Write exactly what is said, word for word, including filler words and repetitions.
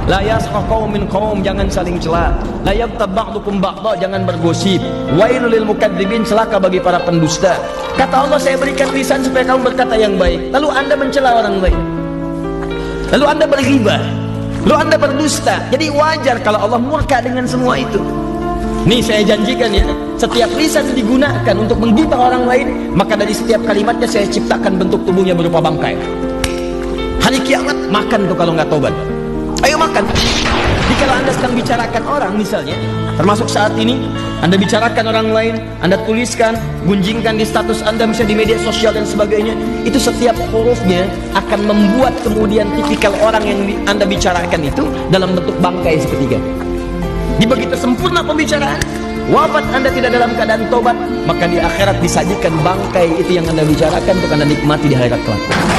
La yaskhah qaumin qaum, jangan saling cela. La yabtab ba'dukum ba'dha, jangan bergosip. Wailul lil mukadzibin, celaka bagi para pendusta. Kata Allah, saya berikan lisan supaya kamu berkata yang baik, lalu Anda mencela orang lain, lalu Anda berghibah, lalu Anda berdusta. Jadi wajar kalau Allah murka dengan semua itu. Nih saya janjikan ya, setiap lisan digunakan untuk menggibah orang lain, maka dari setiap kalimatnya saya ciptakan bentuk tubuhnya berupa bangkai. Hari kiamat makan tuh kalau nggak tobat. Ayo makan. Jika Anda sedang bicarakan orang misalnya, termasuk saat ini Anda bicarakan orang lain, Anda tuliskan, gunjingkan di status Anda, misalnya di media sosial dan sebagainya, itu setiap hurufnya akan membuat kemudian tipikal orang yang Anda bicarakan itu dalam bentuk bangkai seketika. Di begitu sempurna pembicaraan, wafat Anda tidak dalam keadaan tobat, maka di akhirat disajikan bangkai itu yang Anda bicarakan untuk Anda nikmati di akhirat kelak.